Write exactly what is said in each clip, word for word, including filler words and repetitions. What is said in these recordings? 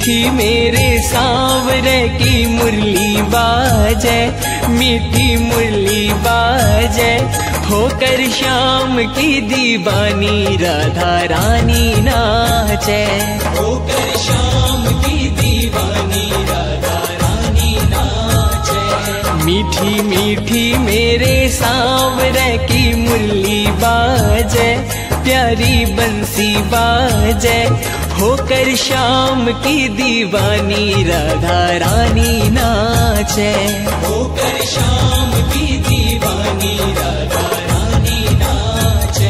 मीठी मेरे सांवरे की मुरली बाजे, मीठी मुरली बाजे, होकर श्याम की दीवानी राधा रानी नाचे, होकर श्याम की दीवानी राधा रानी नाचे। मीठी मीठी मेरे सांवरे की मुरली बाजे, प्यारी बंसी बाजे, होकर श्याम की दीवानी राधा रानी नाचे, होकर श्याम की दीवानी राधा रानी नाचे।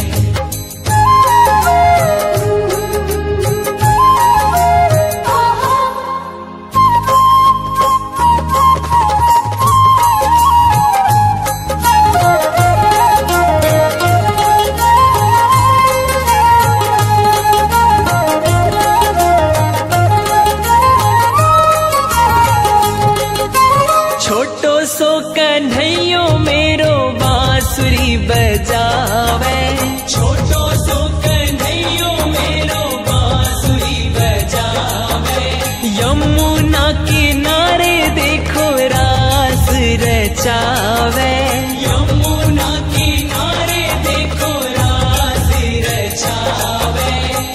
छोटो सो कन्हैयो मेरो बांसुरी बजावे, छोटो सो कन्हैयो मेरो बांसुरी बजावे, यमुना किनारे देखो रास रचावे, यमुना किनारे देखो रास रचावे।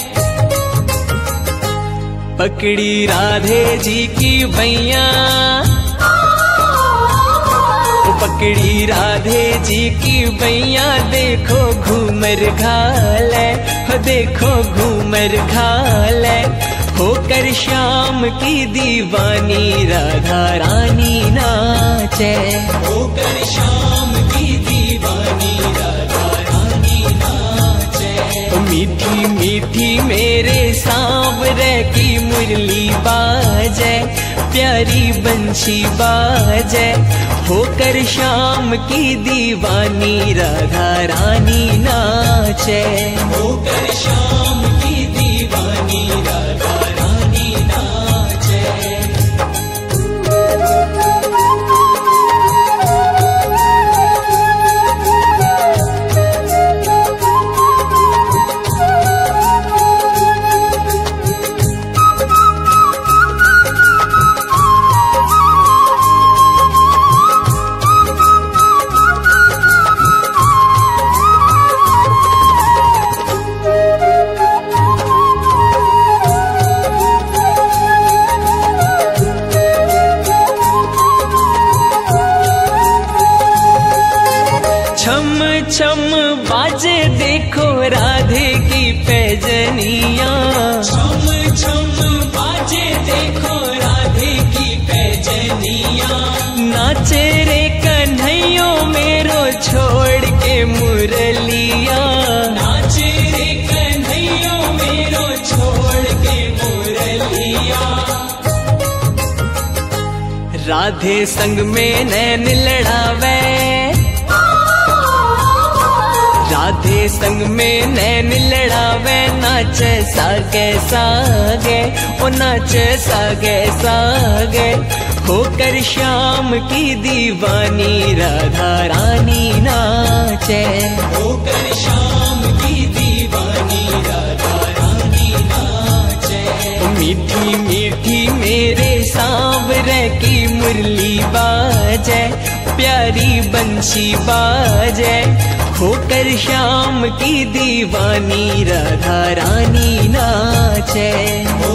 पकड़ी राधे जी की बैया, पकड़ी राधे जी की बैया, देखो घूमर घाले, देखो घूमर घाले, होकर श्याम की दीवानी राधा रानी नाचे, होकर श्याम की दीवानी राधा रानी नाचे। मीठी मीठी मेरे सांवरे की मुरली बाजे, प्यारी बंशी बाजे, होकर श्याम की दीवानी राधा रानी नाचे, होकर श्याम की दीवानी राधा रानी नाचे। छम छम बाजे देखो राधे की पैजनिया, छम छम बाजे देखो राधे की पैजनिया, नाचे रे कन्हैयो मेरो छोड़ के मुरलिया, नाचे रे कन्हैयो मेरो छोड़ के मुरलिया। राधे संग में नैन लड़ावे, राधे संग में नैन लड़ावे, नाचे सागे सागे, ओ नाचे सागे सागे, होकर श्याम की दीवानी राधा रानी नाचे, होकर श्याम की दीवानी राधा रानी नाचे। मीठी मीठी मेरे सांवरे की मुरली बाजे, प्यारी बंशी बाजे, होकर श्याम की दीवानी राधा रानी नाचे।